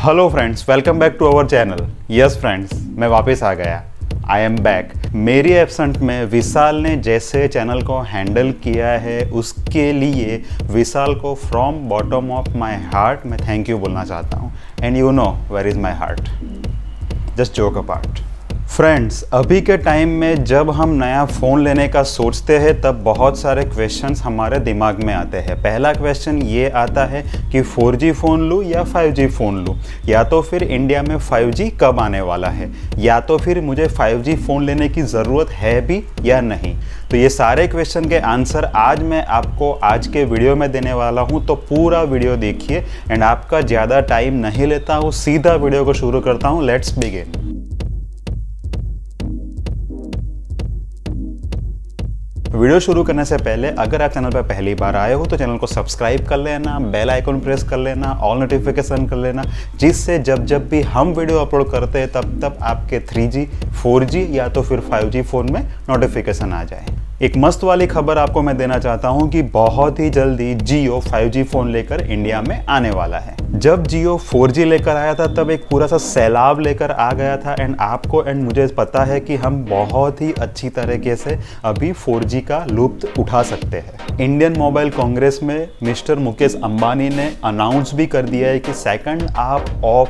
Hello friends, welcome back to our channel. Yes friends, मैं वापस आ गया। I am back. मेरी एब्सेंट में विशाल ने जैसे चैनल को हैंडल किया है उसके लिए विशाल को from bottom of my heart मैं थैंक यू बोलना चाहता हूँ। And you know where is my heart, just joke apart. Friends, अभी के टाइम में जब हम नया फ़ोन लेने का सोचते हैं तब बहुत सारे क्वेश्चंस हमारे दिमाग में आते हैं। पहला क्वेश्चन ये आता है कि 4G फ़ोन लूँ या 5G फ़ोन लूँ, या तो फिर इंडिया में 5G कब आने वाला है, या तो फिर मुझे 5G फ़ोन लेने की ज़रूरत है भी या नहीं। तो ये सारे क्वेश्चन के आंसर आज मैं आपको आज के वीडियो में देने वाला हूँ, तो पूरा वीडियो देखिए। एंड आपका ज़्यादा टाइम नहीं लेता हूँ, सीधा वीडियो को शुरू करता हूँ। Let's begin. वीडियो शुरू करने से पहले अगर आप चैनल पर पहली बार आए हो तो चैनल को सब्सक्राइब कर लेना, बेल आइकन प्रेस कर लेना, ऑल नोटिफिकेशन कर लेना, जिससे जब भी हम वीडियो अपलोड करते हैं तब आपके 3G, 4G या तो फिर 5G फ़ोन में नोटिफिकेशन आ जाए। एक मस्त वाली खबर आपको मैं देना चाहता हूं कि बहुत ही जल्दी जियो 5G फ़ोन लेकर इंडिया में आने वाला है। जब जियो 4G लेकर आया था तब एक पूरा सा सैलाब लेकर आ गया था। एंड आपको एंड मुझे पता है कि हम बहुत ही अच्छी तरीके से अभी 4G का लुत्फ़ उठा सकते हैं। इंडियन मोबाइल कांग्रेस में मिस्टर मुकेश अंबानी ने अनाउंस भी कर दिया है कि सेकंड हाफ ऑफ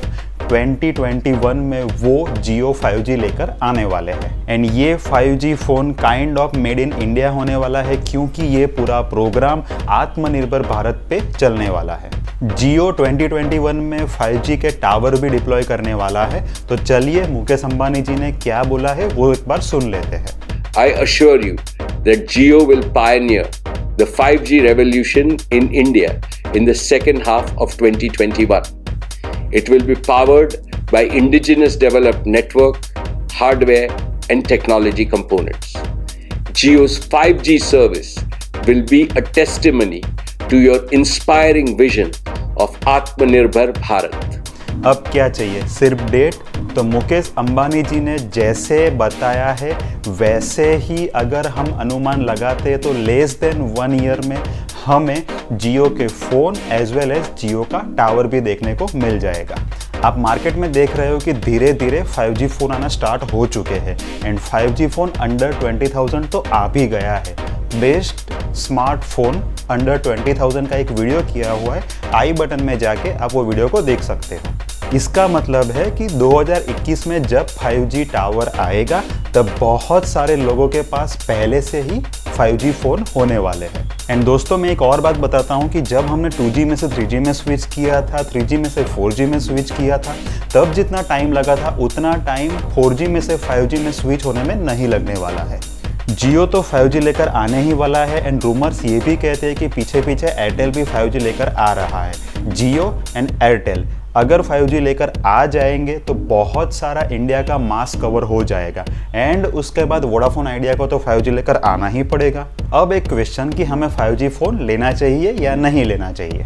2021 में वो जियो 5G लेकर आने वाले हैं। एंड ये 5G phone kind of made in India होने वाला है, क्योंकि ये पूरा प्रोग्राम आत्मनिर्भर भारत पे चलने वाला है। जियो 2021 में 5G के टावर भी डिप्लॉय करने वाला है। तो चलिए मुकेश अंबानी जी ने क्या बोला है वो एक बार सुन लेते हैं। I assure you that Jio will pioneer the 5G revolution in India in the second half of 2021. It will be powered by indigenous developed network, hardware and technology components. Jio's 5G service will be a testimony to your inspiring vision of Atmanirbhar Bharat. अब क्या चाहिए, सिर्फ date? तो मुकेश अंबानी जी ने जैसे बताया है वैसे ही अगर हम अनुमान लगाते हैं तो लेस देन 1 ईयर में हमें जियो के phone as well as Jio का टावर भी देखने को मिल जाएगा। आप मार्केट में देख रहे हो कि धीरे धीरे 5G फ़ोन आना स्टार्ट हो चुके हैं। एंड 5G फ़ोन अंडर 20,000 तो आ भी गया है। बेस्ट स्मार्टफोन अंडर 20,000 का एक वीडियो किया हुआ है, आई बटन में जाके आप वो वीडियो को देख सकते हो। इसका मतलब है कि 2021 में जब 5G टावर आएगा तब बहुत सारे लोगों के पास पहले से ही 5G फ़ोन होने वाले हैं। एंड दोस्तों, मैं एक और बात बताता हूँ कि जब हमने 2G में से 3G में स्विच किया था, 3G में से 4G में स्विच किया था, तब जितना टाइम लगा था उतना टाइम 4G में से 5G में स्विच होने में नहीं लगने वाला है। जियो तो 5G लेकर आने ही वाला है। एंड रूमर्स ये भी कहते हैं कि पीछे पीछे एयरटेल भी 5G लेकर आ रहा है। जियो एंड एयरटेल अगर 5G लेकर आ जाएंगे तो बहुत सारा इंडिया का मास कवर हो जाएगा। एंड उसके बाद वोडाफोन आइडिया को तो 5G लेकर आना ही पड़ेगा। अब एक क्वेश्चन कि हमें 5G फ़ोन लेना चाहिए या नहीं लेना चाहिए।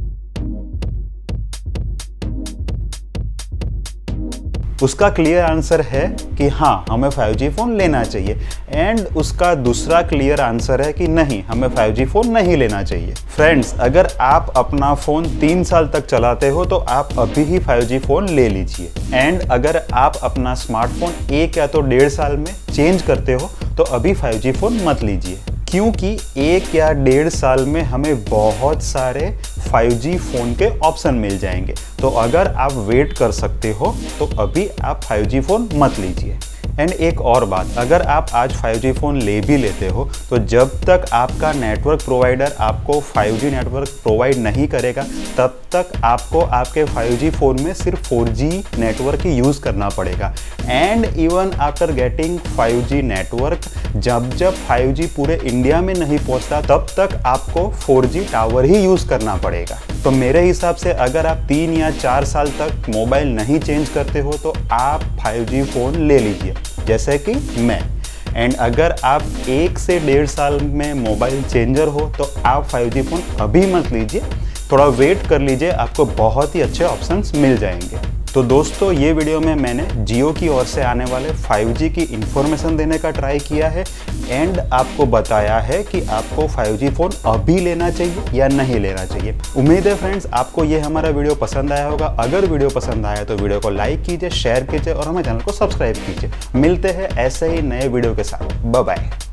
उसका क्लियर आंसर है कि हाँ, हमें 5G फ़ोन लेना चाहिए। एंड उसका दूसरा क्लियर आंसर है कि नहीं, हमें 5G फ़ोन नहीं लेना चाहिए। फ्रेंड्स, अगर आप अपना फ़ोन 3 साल तक चलाते हो तो आप अभी ही 5G फ़ोन ले लीजिए। एंड अगर आप अपना स्मार्टफोन 1 या तो 1.5 साल में चेंज करते हो तो अभी 5G फ़ोन मत लीजिए, क्योंकि 1 या 1.5 साल में हमें बहुत सारे 5G फ़ोन के ऑप्शन मिल जाएंगे। तो अगर आप वेट कर सकते हो तो अभी आप 5G फ़ोन मत लीजिए। एंड एक और बात, अगर आप आज 5G फ़ोन ले भी लेते हो तो जब तक आपका नेटवर्क प्रोवाइडर आपको 5G नेटवर्क प्रोवाइड नहीं करेगा तब तक आपको आपके 5G फ़ोन में सिर्फ 4G नेटवर्क ही यूज़ करना पड़ेगा। And even after getting 5G network, जब 5G पूरे इंडिया में नहीं पहुंचता तब तक आपको 4G टावर ही यूज़ करना पड़ेगा। तो मेरे हिसाब से अगर आप 3 या 4 साल तक मोबाइल नहीं चेंज करते हो तो आप 5G फ़ोन ले लीजिए, जैसे कि मैं। एंड अगर आप 1 से 1.5 साल में मोबाइल चेंजर हो तो आप 5G फ़ोन अभी मत लीजिए, थोड़ा वेट कर लीजिए, आपको बहुत ही अच्छे ऑप्शंस मिल जाएंगे। तो दोस्तों, ये वीडियो में मैंने जियो की ओर से आने वाले 5G की इन्फॉर्मेशन देने का ट्राई किया है। एंड आपको बताया है कि आपको 5G फ़ोन अभी लेना चाहिए या नहीं लेना चाहिए। उम्मीद है फ्रेंड्स आपको ये हमारा वीडियो पसंद आया होगा। अगर वीडियो पसंद आया तो वीडियो को लाइक कीजिए, शेयर कीजिए और हमारे चैनल को सब्सक्राइब कीजिए। मिलते हैं ऐसे ही नए वीडियो के साथ। Bye bye.